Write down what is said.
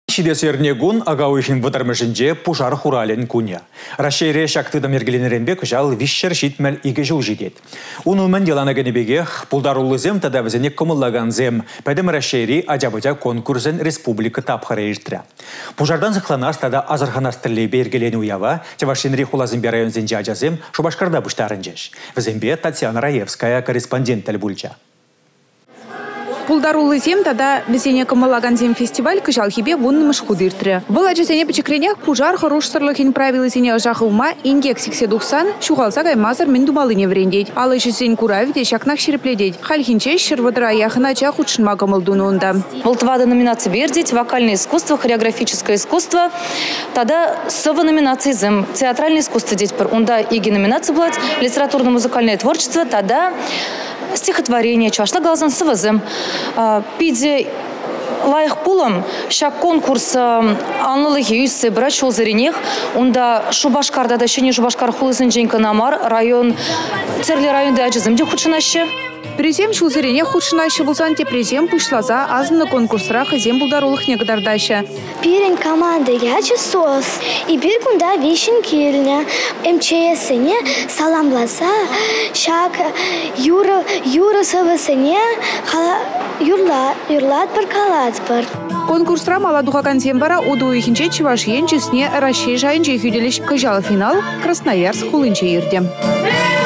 Шидесерне гун агауихин бутармышинже пушар хурален куня. Рашейре шактыда мергеленеренбе кыжал вишшер шитмел иге жыл жидет. Унумен делана генебегех пулдарулы зем тадавзене комыллаган зем пәдем рашейри ажабыжа конкурсен республика тапхары иртра. Пужардан зықланас тада азарханас тірлей бергелені уява, Чевашинри хулазымбе районзен жажазем Шубашкарда буштарынжеш. Взембе Татьяна Раевская корреспондент тәлбульча. Пулдарулы зем тада бізене кымылаган зем фестиваль кыжал хибе вуннымыш худыртыры. Бұл ажызене пічекренех пужар хорошсырлыхин правилы зене ажахылма ингек 80-90 шуғалса гаймазар мен думалыне врендеть. Алы жызен куравиде шакнах шерепледеть. Хальхинче шырвадыра яхына ча худшынма кымылдуны онда. Бұл твада номинации бердеть, вокальное искусство, хореографическое искусство. Тада сова номинации зем, театральное искусство деть пар. Онда иги номинации блать, литературно-музыкальное творчество, тада стихотворение, чашла галзан сывызым. Пиде лайық пулым, шак конкурс анлылығы үйсі бірі шол зірінех, онда Шубашкарда да шене Шубашкар хулысын женка намар, район, церли районда әжізімде худшынашы. Презем шулзерене худшынашы болсан те презем пушлаза азынны конкурсрах зем булдарулых негодардашы. Пирен команды ячы сос, и бир кунда вишен кирня, МЧС-не саламласа, шак юра сывысыне юрлат бір калат бір. Конкурсра маладуха зембара уду ихинче Чевашиен чесне Рашей жайынче хүделеш кыжал финал Красноярск хулынче ирде.